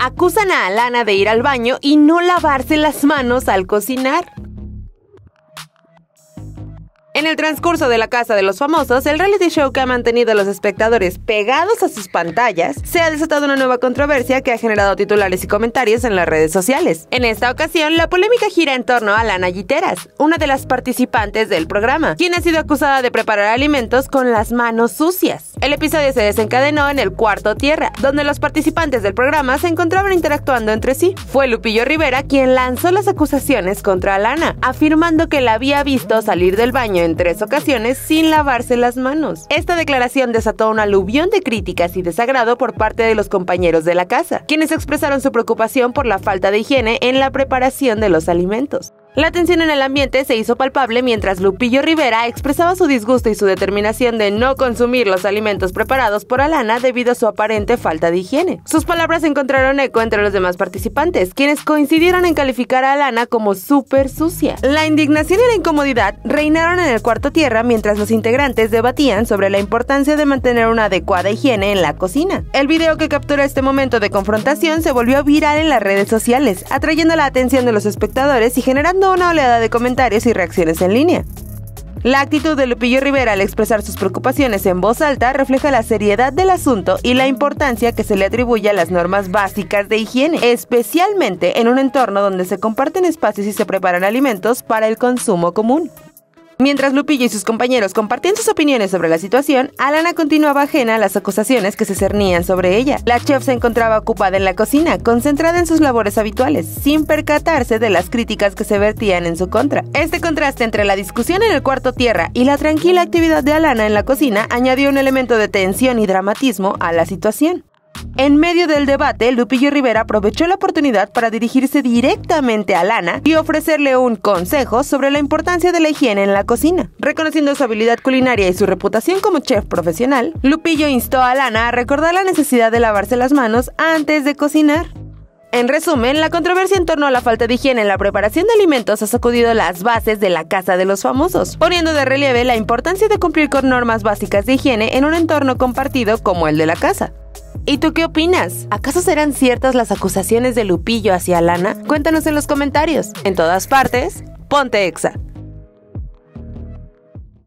Acusan a Alana de ir al baño y no lavarse las manos al cocinar. En el transcurso de La Casa de los Famosos, el reality show que ha mantenido a los espectadores pegados a sus pantallas, se ha desatado una nueva controversia que ha generado titulares y comentarios en las redes sociales. En esta ocasión, la polémica gira en torno a Alana Guiteras, una de las participantes del programa, quien ha sido acusada de preparar alimentos con las manos sucias. El episodio se desencadenó en el cuarto tierra, donde los participantes del programa se encontraban interactuando entre sí. Fue Lupillo Rivera quien lanzó las acusaciones contra Alana, afirmando que la había visto salir del baño en 3 ocasiones sin lavarse las manos. Esta declaración desató un aluvión de críticas y desagrado por parte de los compañeros de la casa, quienes expresaron su preocupación por la falta de higiene en la preparación de los alimentos. La tensión en el ambiente se hizo palpable mientras Lupillo Rivera expresaba su disgusto y su determinación de no consumir los alimentos preparados por Alana debido a su aparente falta de higiene. Sus palabras encontraron eco entre los demás participantes, quienes coincidieron en calificar a Alana como súper sucia. La indignación y la incomodidad reinaron en el cuarto tierra mientras los integrantes debatían sobre la importancia de mantener una adecuada higiene en la cocina. El video que captura este momento de confrontación se volvió viral en las redes sociales, atrayendo la atención de los espectadores y generando una oleada de comentarios y reacciones en línea. La actitud de Lupillo Rivera al expresar sus preocupaciones en voz alta refleja la seriedad del asunto y la importancia que se le atribuye a las normas básicas de higiene, especialmente en un entorno donde se comparten espacios y se preparan alimentos para el consumo común. Mientras Lupillo y sus compañeros compartían sus opiniones sobre la situación, Alana continuaba ajena a las acusaciones que se cernían sobre ella. La chef se encontraba ocupada en la cocina, concentrada en sus labores habituales, sin percatarse de las críticas que se vertían en su contra. Este contraste entre la discusión en el cuarto tierra y la tranquila actividad de Alana en la cocina añadió un elemento de tensión y dramatismo a la situación. En medio del debate, Lupillo Rivera aprovechó la oportunidad para dirigirse directamente a Alana y ofrecerle un consejo sobre la importancia de la higiene en la cocina. Reconociendo su habilidad culinaria y su reputación como chef profesional, Lupillo instó a Alana a recordar la necesidad de lavarse las manos antes de cocinar. En resumen, la controversia en torno a la falta de higiene en la preparación de alimentos ha sacudido las bases de La Casa de los Famosos, poniendo de relieve la importancia de cumplir con normas básicas de higiene en un entorno compartido como el de la casa. ¿Y tú qué opinas? ¿Acaso serán ciertas las acusaciones de Lupillo hacia Alana? Cuéntanos en los comentarios. En todas partes, ponte Exa.